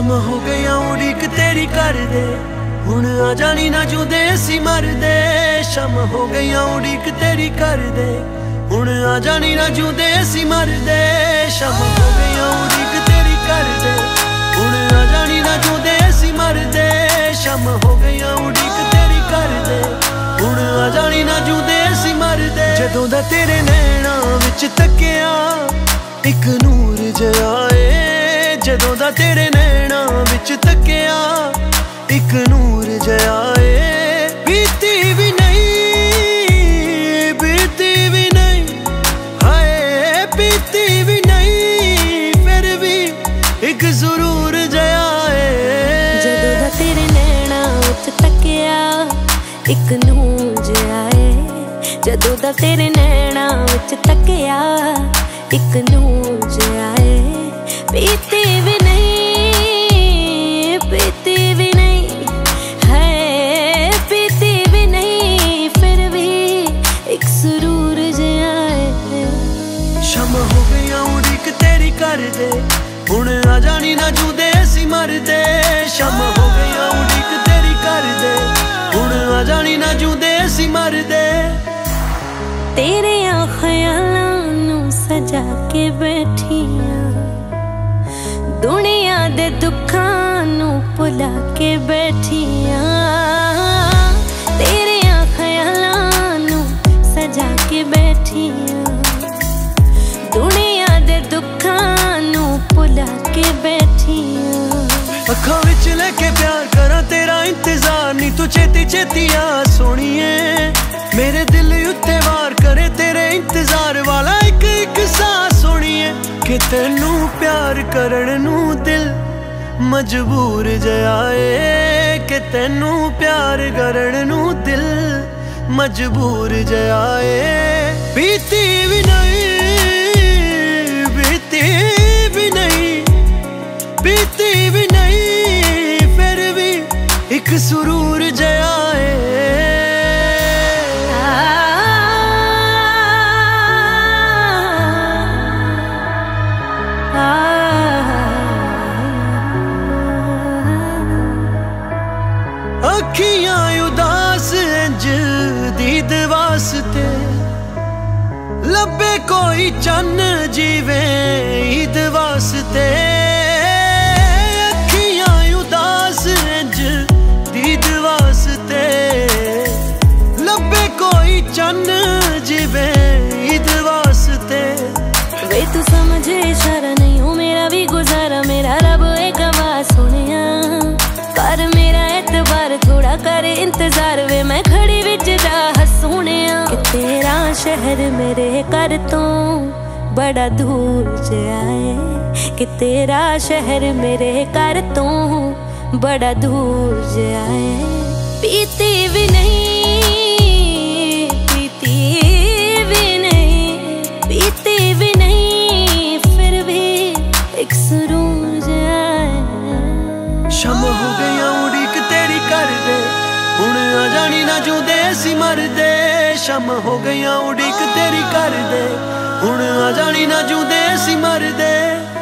शम हो गया उड़ीक तेरी कर दे, हुण आ जानी ना जुदे सी मर दे। शम हो गया उड़ीक तेरी कर दे, हुण आ जानी ना जुदे सी मर दे। शम हो गया उड़ीक तेरी कर दे, हुण आ जानी ना जुदे सी मर दे। शम हो गया उड़ीक तेरी कर दे, हुण आ जानी ना जुदे सी मर दे। जदों दा तेरे नैना विच तकिया इक नूर जिहा ए, जदों दा तेरे नैना विच तकिया इक नूर जिहा ए। बीती भी नहीं, बीती भी नहीं, हाय बीती भी नहीं, फिर भी एक जरूर जिहा ए। जदों दा तेरे नैना विच तकिया इक नूर जिहा ए, जदों दा तेरे नैना विच तकिया इक नूर जिहा ए। बीती भी नहीं, बीती भी नहीं, है बीती भी नहीं, फिर भी एक सुरूर जिहा है। शम हो गया उड़ीक तेरी कर दे, हुण आ जानी ना जुदे सी मर दे। शम हो गया उड़ीक तेरी कर दे, हुण आ जानी ना जुदे सी मर दे। तेरे ख्यालां नू सजा के बैठियां, दुनिया दे दुखां नू भुला के बैठियां। तेरे ख्यालां नू सजा के बैठियां, दुनिया दे दुखां नू भुला के बैठियां। अखां विच लेके प्यार करा तेरा इंतजार, नी तू छेती छेती आ सोणीए। मेरे दिल उत्ते वार करे तेरे इंतजार वाला एक एक सांस सोणीए। कि तेनू प्यार करन नू दिल मजबूर जिहा ए, कि तेनू प्यार करन नू दिल मजबूर जिहा ए। बीती भी नहीं, बीती भी नहीं, बीती भी नहीं, फिर भी एक सुरूर जिहा ए। अखियां उदास इंज दीद वास्ते, लब्बे कोई चन्न जीवे ईद वास्ते। अखियां उदास इंज दीद वास्ते, लब्बे कोई चन्न जीवे ईद वास्ते। वे तू समझे इशारा नहीं हो मेरा भी गुजारा, मेरा रब एक गवाह सुनिया। कर मेरा एतबार थोड़ा कर इंतजार, वे मैं खड़ी विच राह सुनिया। कि तेरा शहर मेरे घर तो बड़ा दूर जिहा है, कि तेरा शहर मेरे घर तो बड़ा दूर जिहा है। बीती भी नहीं, बीती भी नहीं, बीती भी नहीं, फिर भी एक सुरूर जिहा है। शम हो गया उड़ीक तेरी कर दे, हुण आ जानी ना जुदे सी मर दे। शम हो गया उड़ीक तेरी कर दे, हुण आ जानी ना जुदे सी मर दे।